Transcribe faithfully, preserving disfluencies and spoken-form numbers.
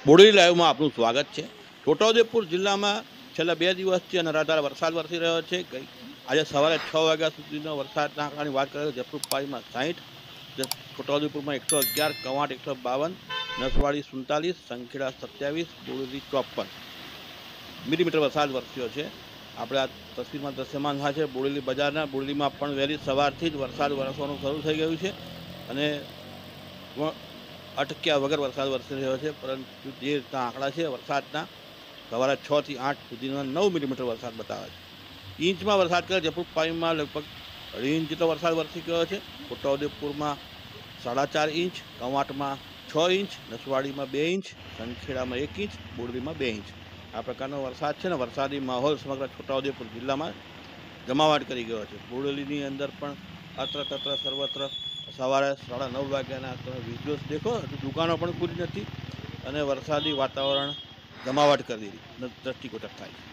બોડેલી લાઈવમાં આપનું સ્વાગત છે। છોટાઉદેપુર જિલ્લામાં છેલ્લા બે દિવસથી અનરાધાર વરસાદ વરસી રહ્યો છે। ગઈ આજે સવારે છ વાગ્યા સુધીનો વરસાદના આંકડાની વાત કરીએ તો જયપુર પાવીમાં સાહીઠ, છોટાઉદેપુરમાં એકસો અગિયાર, કવાંટ એકસો બાવન, નસવાડી સુડતાલીસ, સંખેડા સત્યાવીસ, બોડેલી ચોપન મિલીમીટર વરસાદ વરસ્યો છે। આપણે આ તસવીરમાં દ્રશ્યમાન થાય છે બોડેલી બજારના। બોડેલીમાં પણ વહેલી સવારથી જ વરસાદ વરસવાનું શરૂ થઈ ગયું છે અને અટક્યા વગર વરસાદ વરસી રહ્યો છે। પરંતુ જે રીતના આંકડા છે વરસાદના, સવારે છ થી આઠ સુધીમાં નવ મિલીમીટર વરસાદ બતાવે છે। ઇંચમાં વરસાદ કરે જયપુર પાવીમાં લગભગ અઢી ઇંચ જેટલો વરસાદ વરસી ગયો છે। છોટાઉદેપુરમાં સાડા ચાર ઇંચ, કવાંટમાં છ ઇંચ, નસવાડીમાં બે ઇંચ, સંખેડામાં એક ઇંચ, બોડેલીમાં બે ઇંચ આ પ્રકારનો વરસાદ છે ને વરસાદી માહોલ સમગ્ર છોટાઉદેપુર જિલ્લામાં જમાવટ કરી ગયો છે। બોડેલીની અંદર પણ અત્ર તત્ર સર્વત્ર સવારે સાડા નવ વાગ્યાના તમે વિડીયોઝ દેખો, દુકાનો પણ ખુલી નથી અને વરસાદી વાતાવરણ જમાવટ કરી દ્રષ્ટિગોચર થાય છે।